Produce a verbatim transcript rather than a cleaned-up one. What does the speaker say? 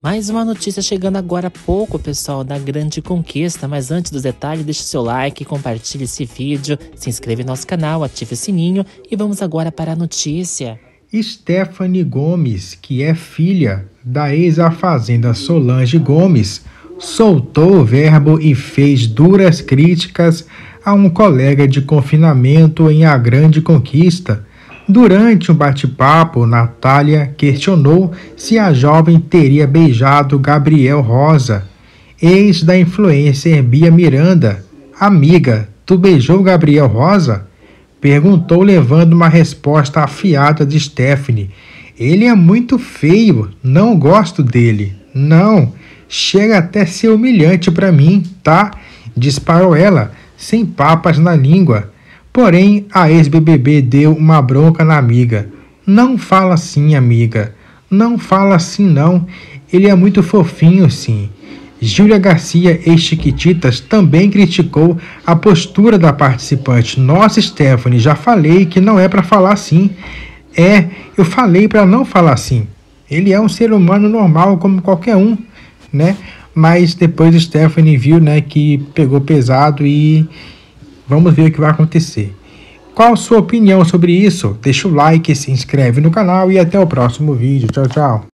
Mais uma notícia chegando agora há pouco, pessoal, da grande conquista. Mas antes dos detalhes, deixe seu like, compartilhe esse vídeo, se inscreva no nosso canal, ative o sininho e vamos agora para a notícia. Stephanie Gomes, que é filha da ex-fazenda Solange Gomes, soltou o verbo e fez duras críticas a um colega de confinamento em A Grande Conquista. Durante um bate-papo, Natália questionou se a jovem teria beijado Gabriel Rosa, ex da influencer Bia Miranda. Amiga, tu beijou Gabriel Rosa? Perguntou, levando uma resposta afiada de Stephanie. Ele é muito feio, não gosto dele. Não, chega até ser humilhante para mim, tá? Disparou ela, sem papas na língua. Porém, a ex-B B B deu uma bronca na amiga. Não fala assim, amiga. Não fala assim, não. Ele é muito fofinho, sim. Júlia Garcia, ex-Chiquititas, também criticou a postura da participante. Nossa, Stephanie, já falei que não é para falar assim. É, eu falei para não falar assim. Ele é um ser humano normal, como qualquer um, né? Mas depois Stephanie viu, né, que pegou pesado e vamos ver o que vai acontecer. Qual a sua opinião sobre isso? Deixa o like, se inscreve no canal e até o próximo vídeo. Tchau, tchau.